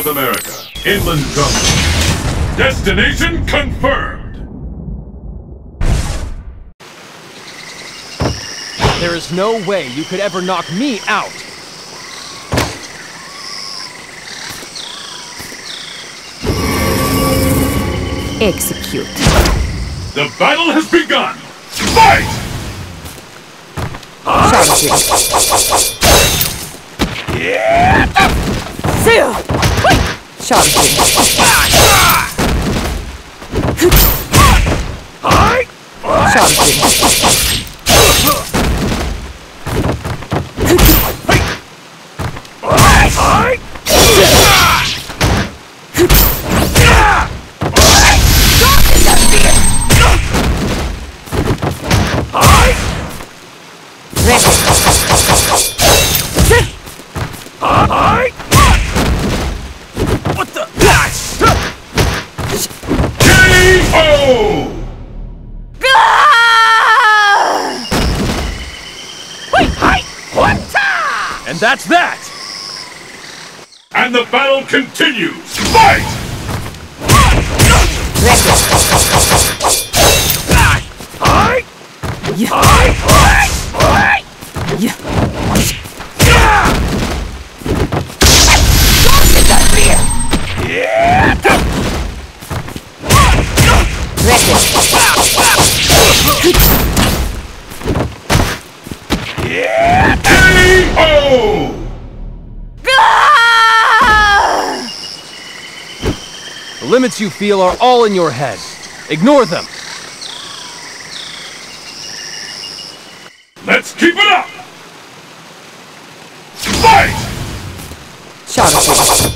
South America, inland jungle. Destination confirmed! There is no way you could ever knock me out! Execute. The battle has begun! Fight! Charging. Charging. What the? K.O. And that's that! And the battle continues! Fight! K.O. The limits you feel are all in your head. Ignore them. Let's keep it up! Fight! Charging.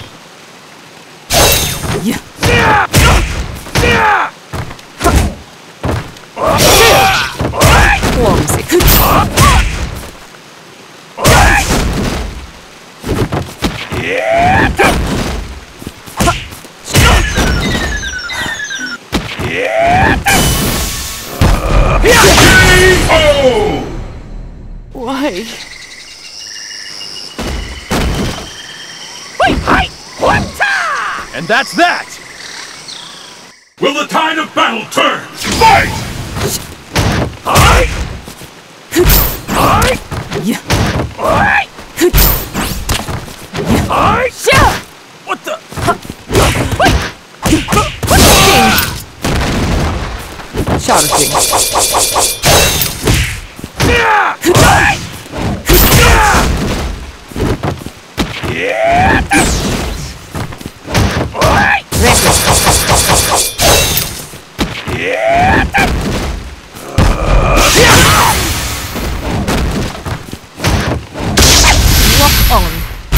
Why? And that's that! Will the tide of battle turn? Fight! What the? Charging. Lock on.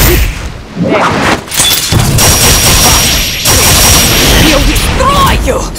He'll destroy you!